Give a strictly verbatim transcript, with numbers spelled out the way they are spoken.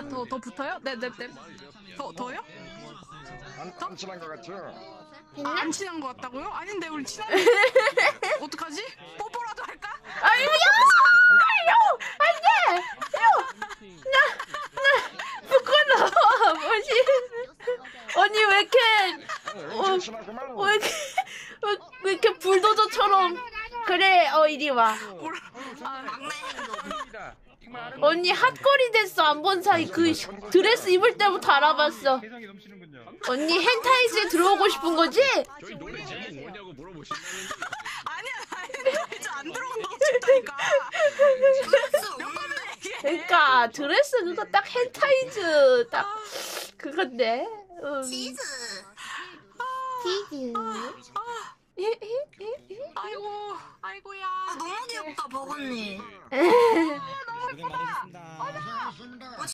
더, 더 붙어요? 네, 네, 네. 더, 더요? 안, 안 친한 것 같죠? 아, 안 친한 것 같다고요? 아닌데, 우리 친한데? 어떡하지? 뽀뽀라도 할까? 아유, 야! 아유! 안 돼! 야! 나, 나, 부끄러워! 뭐지? 언니, 왜 이렇게, 어, 친하구만. 왜 이렇게, 왜, 왜 이렇게 불도저처럼. 그래, 어, 이리 와. 아, 언니, 핫거리 됐어. 안 본 사이 그 드레스 입을 때부터 알아봤어. 개성이 넘치는군요. 언니, hen타이즈에 들어오고 싶은 거지? 저희 노래 제목 뭐냐고 물어보신다는데 아니야, 아니야. 이제 안 들어온다고 싶다니까. 몇 번을 얘기해. 그러니까 드레스 그거 딱 hen타이즈 딱 그건데. 음. 치즈. 치즈. 아이고, 아이고야. 아, 너무 귀엽다, 버거님. 고생 많으셨습니다.